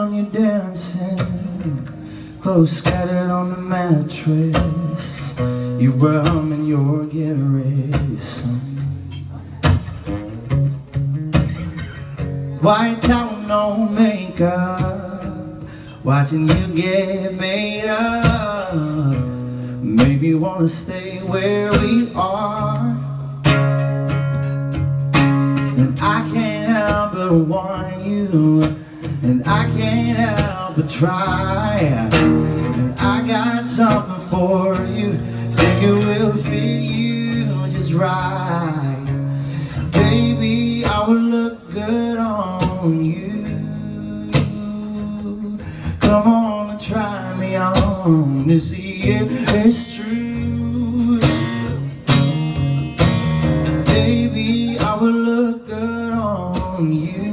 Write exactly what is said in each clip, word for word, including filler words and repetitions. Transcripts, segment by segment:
on you dancing, clothes scattered on the mattress. You were humming your getaway song. White towel, no makeup, watching you get made up. Maybe you wanna stay where we are, and I can't help but want you, and I can't help but try. And I got something for you, think it will fit you just right. Baby, I will look good on you. Come on and try me on to see if it's true. Baby, I will look good on you.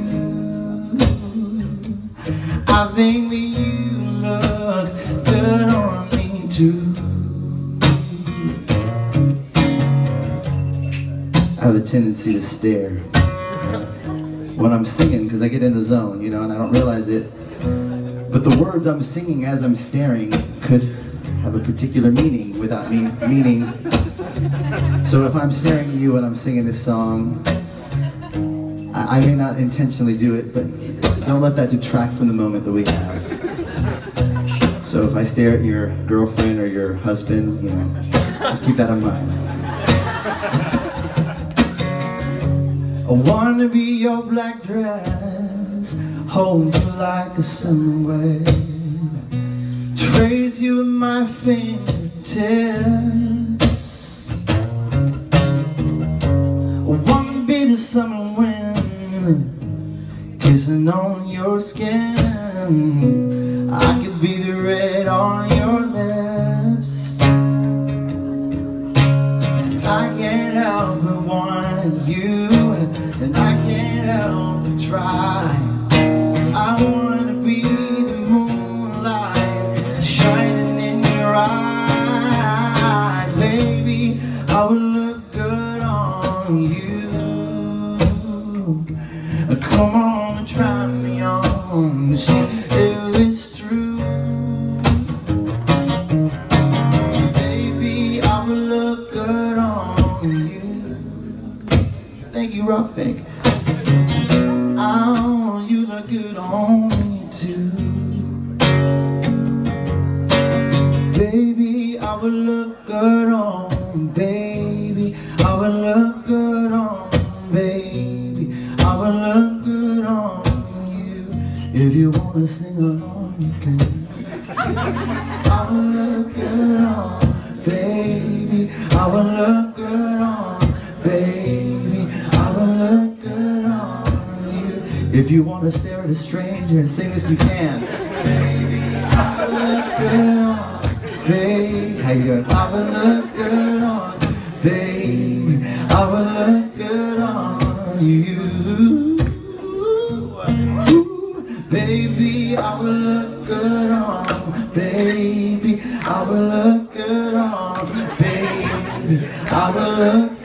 I think that you look good on me too. I have a tendency to stare when I'm singing because I get in the zone, you know, and I don't realize it. But the words I'm singing as I'm staring could have a particular meaning without me meaning. So if I'm staring at you when I'm singing this song, I, I may not intentionally do it, but don't let that detract from the moment that we have. So if I stare at your girlfriend or your husband, you know, just keep that in mind. I wanna be your black dress, hold you like a summer wave, trace you in my fingertips. I wanna be the summer wind, kissing on your skin. I could be the red on your lips, and I can't help but want you, and I can't help but try. I wanna be the moonlight shining in your eyes. Baby, I will look good on you. Come on and try me on to see if it's true. Baby, I will look good on you. Thank you, Rockwood. Oh, you look good on me too. Baby, I will look good on, baby. I will look good on, baby. I will look good on you. If you wanna sing along, you can. I will look good on, baby. I will look good on, baby. I will look good on you. If you want to stare at a stranger and sing this, you can. Baby, I will look good on, baby. How you doing? I will look good on, baby. I will look good on you. Ooh, baby, I will look good on, baby. I will look good on, baby. I will look